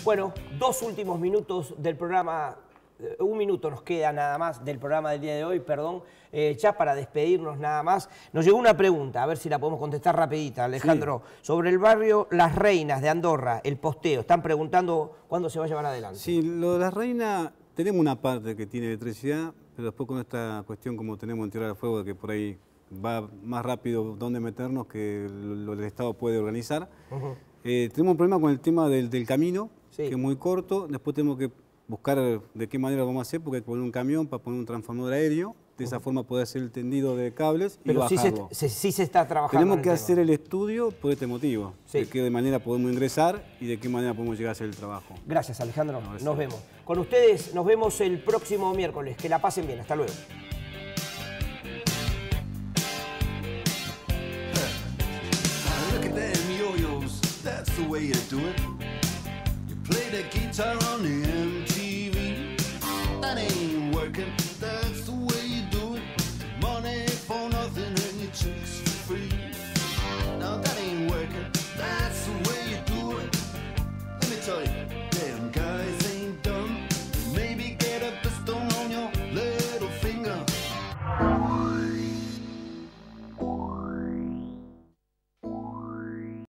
Bueno, 2 últimos minutos del programa, 1 minuto nos queda nada más del programa del día de hoy, perdón, ya para despedirnos nada más. Nos llegó una pregunta, a ver si la podemos contestar rapidita, Alejandro, sí. Sobre el barrio Las Reinas de Andorra, el posteo, están preguntando cuándo se va a llevar adelante. Sí, lo de Las Reinas, tenemos una parte que tiene electricidad, pero después con esta cuestión como tenemos en Tierra del Fuego, que por ahí va más rápido dónde meternos que lo el Estado puede organizar. Tenemos un problema con el tema del camino, sí, que es muy corto. Después tenemos que buscar de qué manera lo vamos a hacer, porque hay que poner un camión para poner un transformador aéreo. De esa forma poder hacer el tendido de cables y bajarlo. Sí se está trabajando. Tenemos que hacer el estudio por este motivo, sí, de qué manera podemos ingresar y de qué manera podemos llegar a hacer el trabajo. Gracias, Alejandro. Nos vemos. Con ustedes nos vemos el próximo miércoles. Que la pasen bien. Hasta luego. That's the way you do it. You play the guitar on the MTV. That ain't working.